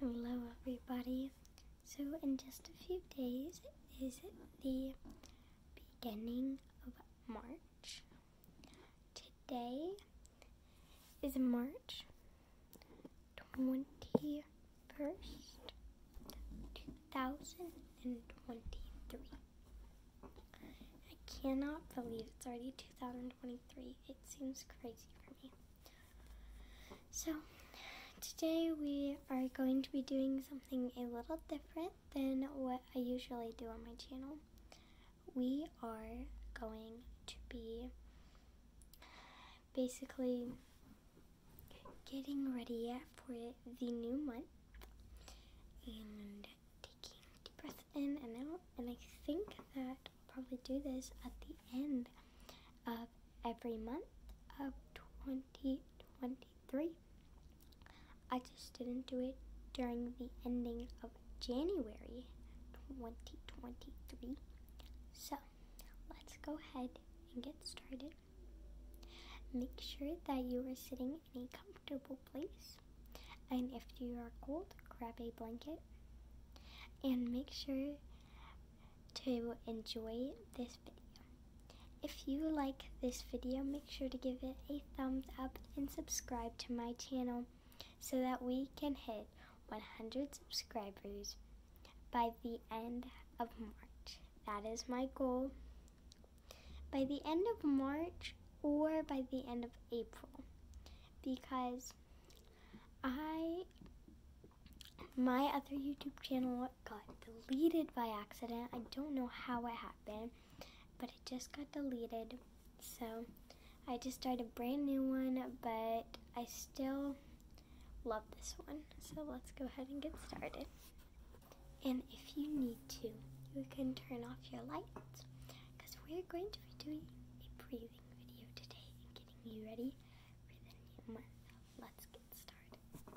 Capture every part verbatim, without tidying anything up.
Hello everybody. So in just a few days is the beginning of March. Today is March twenty-first, two thousand twenty-three. I cannot believe it's already two thousand twenty-three. It seems crazy for me. So today we are going to be doing something a little different than what I usually do on my channel. We are going to be basically getting ready for the new month and taking a deep breath in and out, and I think that I'll probably do this at the end of every month of twenty twenty-three. I just didn't do it during the ending of January twenty twenty-three. So let's go ahead and get started. Make sure that you are sitting in a comfortable place, and if you are cold, grab a blanket, and make sure to enjoy this video. If you like this video, make sure to give it a thumbs up and subscribe to my channel so that we can hit one hundred subscribers by the end of March. That is my goal. By the end of March or by the end of April, because I, my other YouTube channel got deleted by accident. I don't know how it happened, but it just got deleted. So I just started a brand new one, but I still love this one. So let's go ahead and get started. And if you need to, you can turn off your lights, because we're going to be doing a breathing video today and getting you ready for the new month. Let's get started.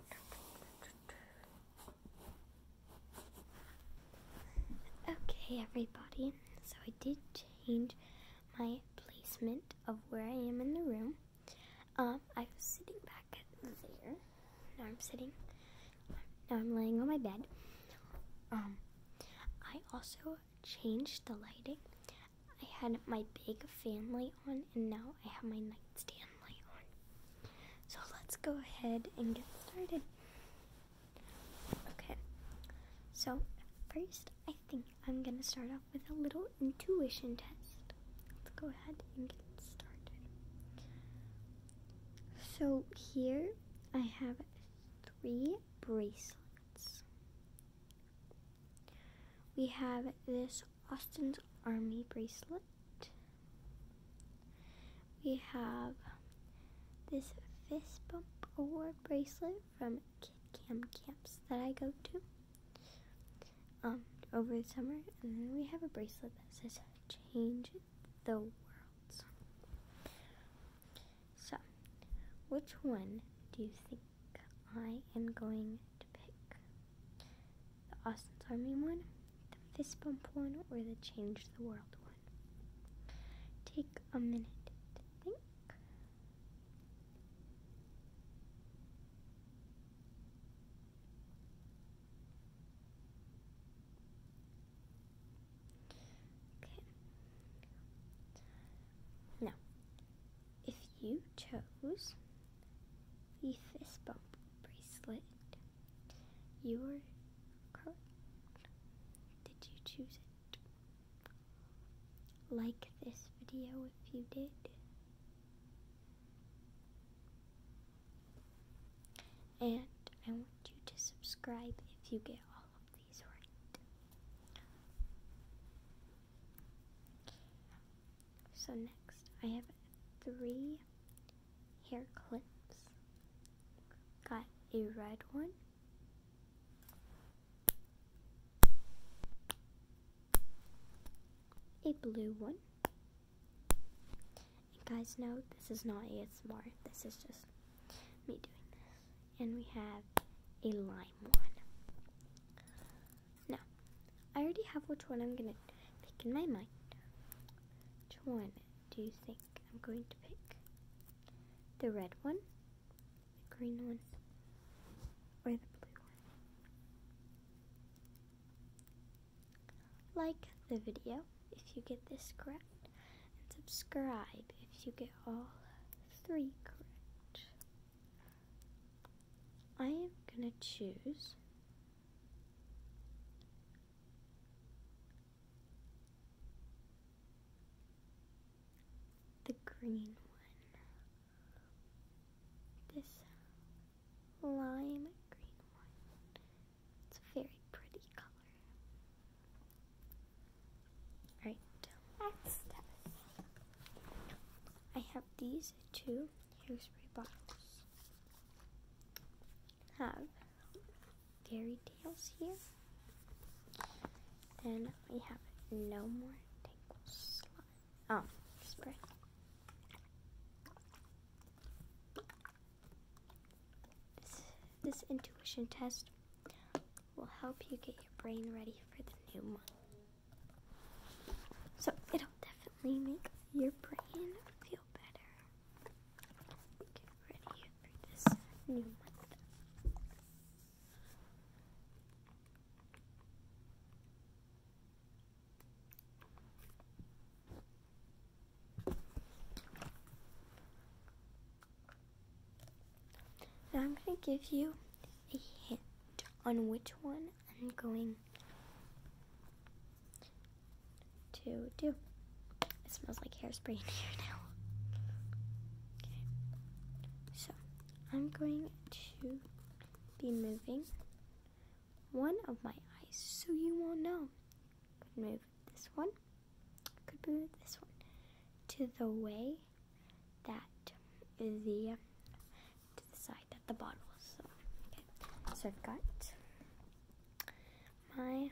Okay, everybody. So I did change my placement of where I am in the room. Um, I was sitting back there. Now I'm sitting. Now I'm laying on my bed. Um, I also changed the lighting. I had my big fan light on, and now I have my nightstand light on. So let's go ahead and get started. Okay. So first, I think I'm gonna start off with a little intuition test. Let's go ahead and get started. So here I have three bracelets. We have this Austin's Army bracelet. We have this Fist Bump Award bracelet from Kid Cam camps that I go to um, over the summer. And then we have a bracelet that says Change the World. So, which one do you think I am going to pick? The Austin's Army one, the Fist Bump one, or the Change the World one? Take a minute to think. Okay. Now, if you chose the Fist Bump bracelet, you are correct. Did you choose it? Like this video if you did. And I want you to subscribe if you get all of these right. So next, I have three hair clips. Got a red one, a blue one, and guys, no, this is not A S M R, this is just me doing this. And we have a lime one. Now, I already have which one I'm gonna pick in my mind. Which one do you think I'm going to pick? The red one, the green one, or the blue one? like the video if you get this correct, and subscribe if you get all three correct. I am gonna choose the green one. This lime green one. It's a very pretty color. Right, next I have these two hairspray bottles. Have fairy tales here. Then we have no more tangle slime. Oh, spray. This, this intuition test will help you get your brain ready for the new month. So it'll definitely make your brain feel better. Get ready for this new month. Now I'm going to give you a hint on which one I'm going to do. It smells like hairspray in here now. Okay, so I'm going to be moving one of my eyes so you won't know. Could move this one, could move this one to the way that is the to the side that the bottle is. So, okay, so I've got my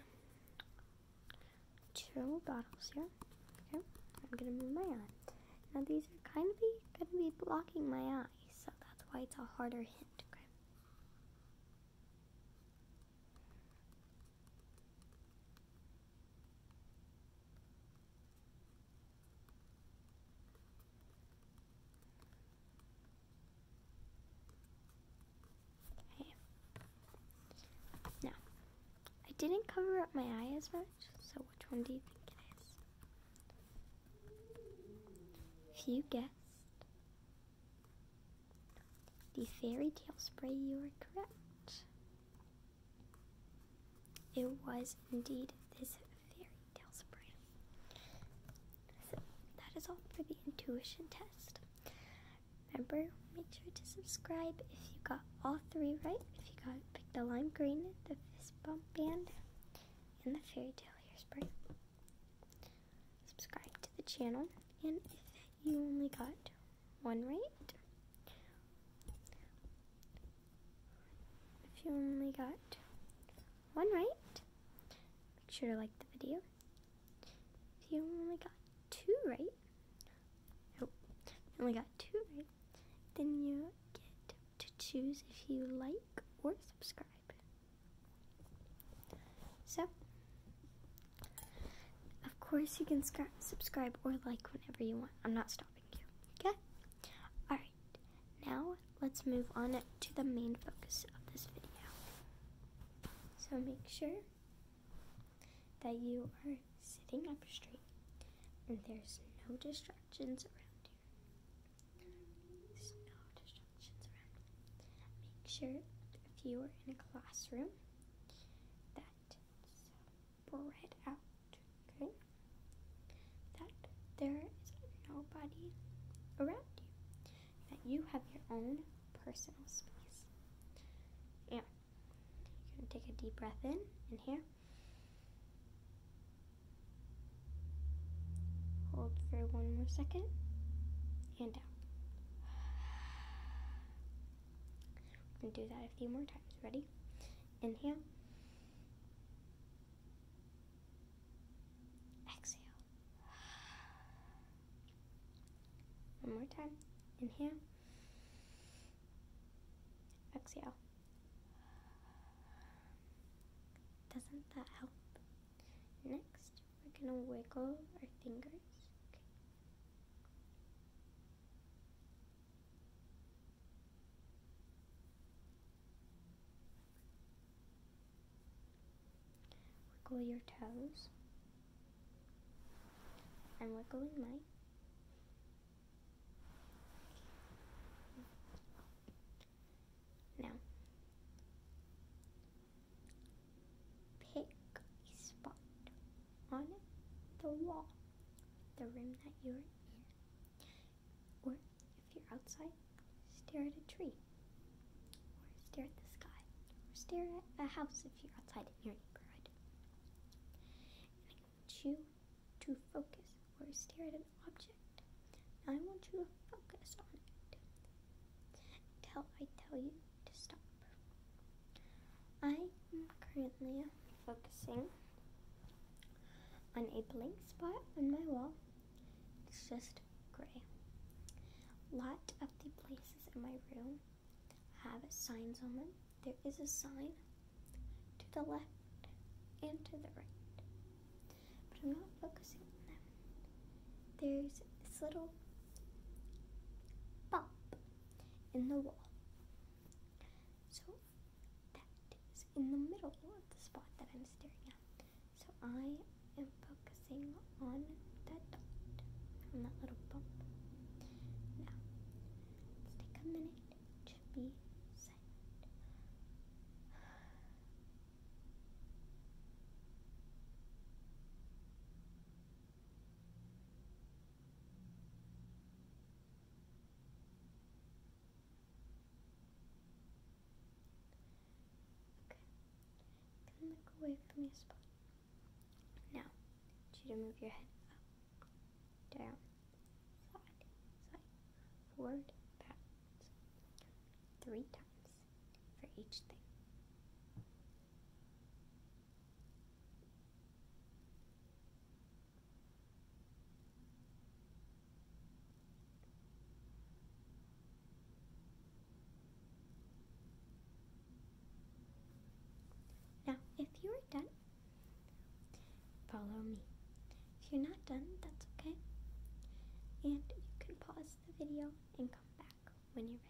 two bottles here. Okay, I'm gonna move my eye. Now these are kind of be gonna be blocking my eye, so that's why it's a harder hint. Okay. Okay. Now, I didn't cover up my eye as much, so which one do you think it is? If you guessed the fairy tale spray, you were correct. It was indeed this fairy tale spray. So that is all for the intuition test. Remember, make sure to subscribe if you got all three right. If you got pick the lime green, the fist bump band, and the fairy tale hairspray. Subscribe to the channel, and if you only got one right, if you only got one right, make sure to like the video. If you only got two right, oh, if you only got two right, then you get to choose if you like or subscribe. So, of course you can subscribe or like whenever you want. I'm not stopping you, okay? Alright, now let's move on to the main focus of this video. So make sure that you are sitting up straight and there's no distractions around you. There's no distractions around you. Make sure if you are in a classroom that it's spread out, okay? That there is nobody around you. That you have your own personal space. And you're going to take a deep breath in, in here. Hold for one more second, and out. We're going to do that a few more times. Ready? Inhale. Exhale. One more time. Inhale. Exhale. Doesn't that help? Next, we're going to wiggle our fingers. Wiggle your toes. I'm wiggling mine. Now, pick a spot on the wall, the room that you're in. Or if you're outside, stare at a tree. Or stare at the sky. Or stare at a house if you're outside in your neighborhood. And I want you to focus or stare at an object. Now I want you to focus on it until I tell you to stop. I am currently focusing on a blank spot on my wall. It's just gray. A lot of the places in my room have signs on them. There is a sign to the left and to the right, but I'm not focusing on them. There's this little bump in the wall, so that is in the middle of the spot that I'm staring at. So I am focusing on that dot, on that little bump. Now, let's take a minute to be silent. Okay, look away from your spot. Now, I want you to move your head up, down, side, side, forward, backwards, three times for each thing. Now, if you are done, follow me. If you're not done, that's okay. And you can pause the video and come back when you're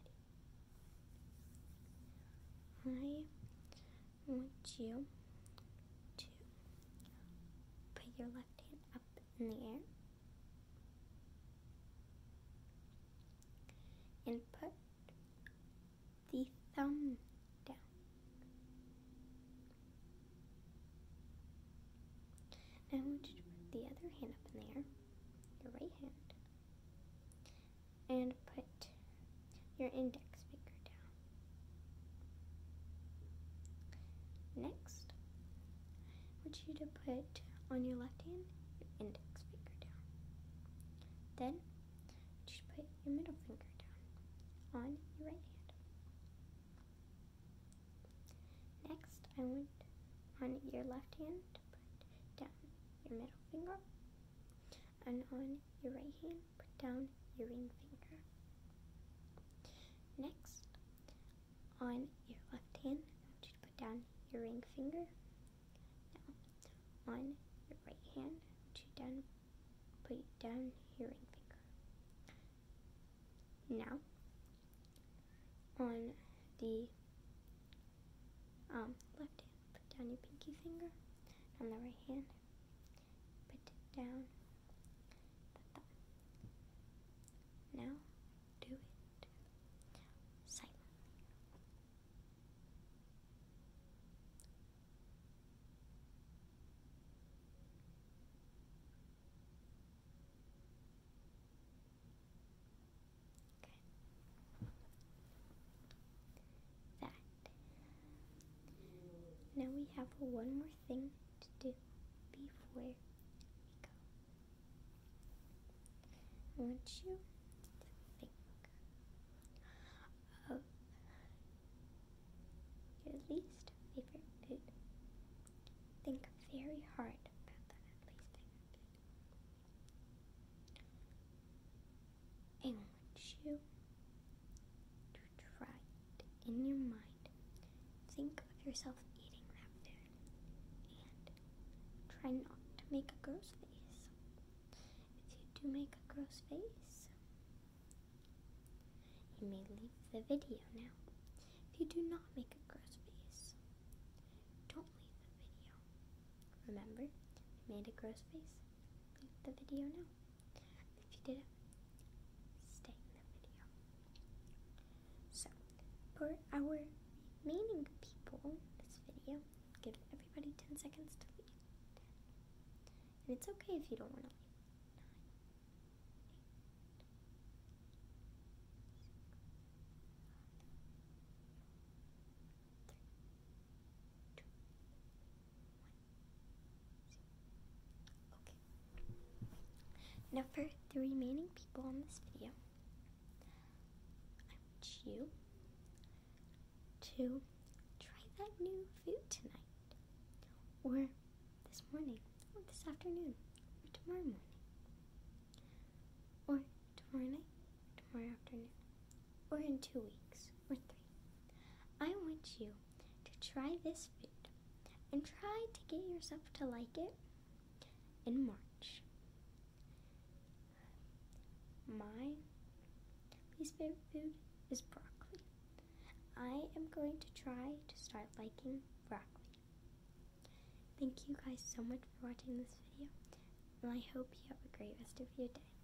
ready. I want you to put your left hand up in the air and put the thumb down. Now I want you to put the other hand up in the air, your right hand, and put your index finger down. Next, I want you to put on your left hand your index finger down. Then, I want you to put your middle finger down on your right hand. Next, I want on your left hand to put down your middle finger, and on your right hand, put down your ring finger. Next, on your left hand, I want you to put down your ring finger. Now, on your right hand, I want you down, put down your ring finger. Now, on the um, left hand, put down your pinky finger. On the right hand, put down the thumb. Now, do it silently. Okay. That. Now we have one more thing to do before we go. I want you to think of your least favorite food. Think very hard about that least favorite food. I want you to try it in your mind. Think of yourself eating that food and try not to make a gross face. If you do make a gross face, you may leave the video now. If you do not make a gross face, don't leave the video. Remember, if you made a gross face, leave the video now. didn't stay in the video. So, for our remaining people in this video, give everybody ten seconds to leave. And it's okay if you don't want to leave. Now for the remaining people on this video, I want you to try that new food tonight, or this morning, or this afternoon, or tomorrow morning, or tomorrow night, or tomorrow afternoon, or in two weeks, or three. I want you to try this food and try to get yourself to like it in March. My least favorite food is broccoli. I am going to try to start liking broccoli. Thank you guys so much for watching this video, and I hope you have a great rest of your day.